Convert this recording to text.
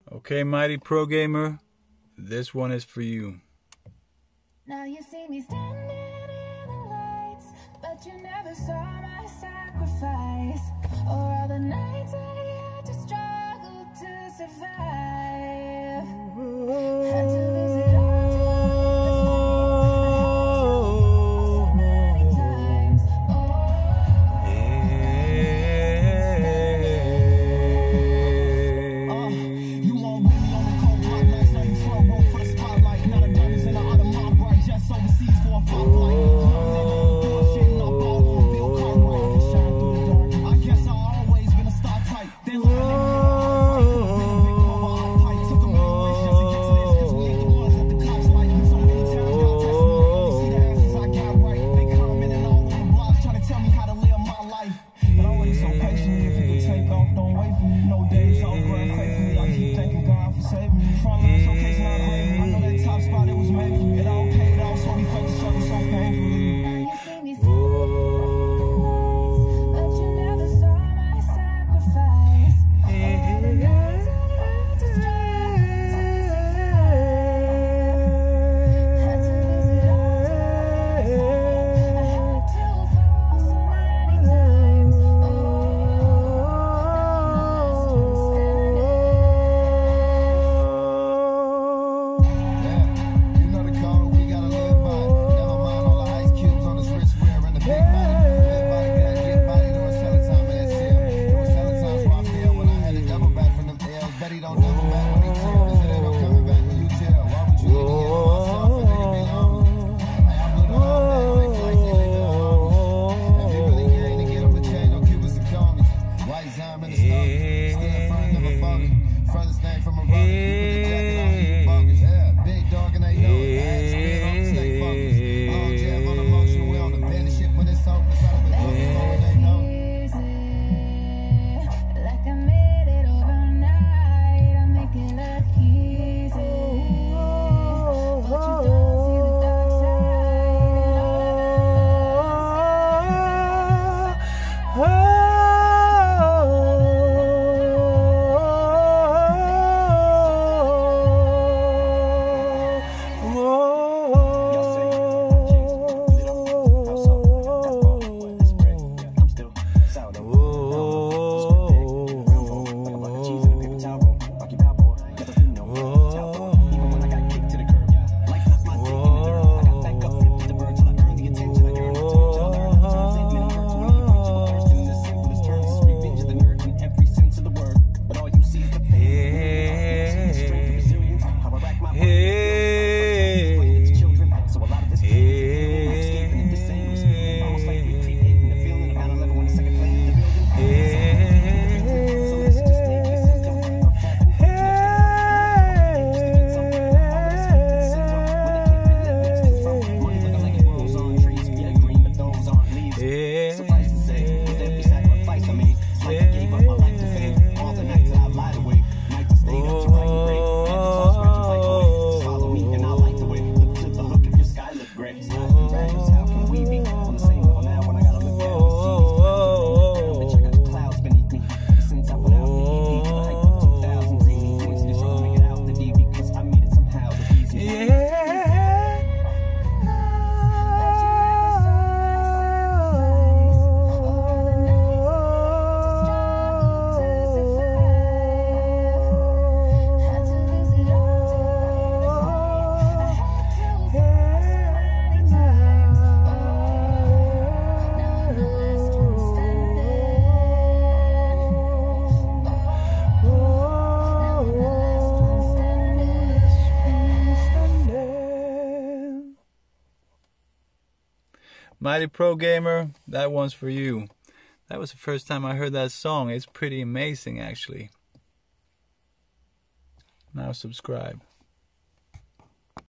Okay, MightyProGamer, this one is for you. Now you see me standing in the lights, but you never saw my sacrifice, or all the nights I had to struggle to survive. Had to lose it all to win the fight. I had to fall so many times. You all with me on the cold block nights, now you front row for the spotlight. Now the diamonds in the out of my bright jets overseas for a fight flight. Shitting up all on Bill Cartwright. Shine through the dark. I guess I always been a star type. They learn they can fight. Been a victim of a hot pipe. Took a million ways just to get to this, cause we ain't the ones that the cops like. So many times God tested me. You see the answers I got right. They commenting all on the blogs trying to tell me how to live my life. But always so patient, if you could take off, don't wait for me. No days off, grind faithfully. I keep thanking God for saving me. From this showcase, not gravy. I know that top spot, it was made for me. It all paid off, so we felt the struggle so painfully. Now you see me standing in the lights, but you never saw my sacrifice. All the nights I had to struggle to survive. Had to lose it all to win the fight. I had to fall so many times. Now I'm the last one standing. You know the code, we gotta live by it. Never mind all the ice cubes on his wrist, wearing the big money. Live by the gun, get body during selling time in that cell. It was selling times where I feel when I had to double back from them L's. Bet he don't double back when he tell. Is it ain't no coming back when you tell? Why would you leave me here by myself? A nigga be lonely. Hey, I blew the whole bag on they flights, they leaving the homies. If you really gang to get up the chain, don't keep us the comies. White Zime in the stars, still front, never foggy. Furthest thing from a brother, you put the jacket on, you bogus. Yeah, big dog and they know it. I ain't still on, stay focused. Long jab on the motion, we on the bend shit when it's hopeless. I've been doing it before they know. Like I made it overnight, I make it look easy. But you don't see the dark side, and all of us MightyProGamer, that one's for you. That was the first time I heard that song. It's pretty amazing, actually. Now subscribe.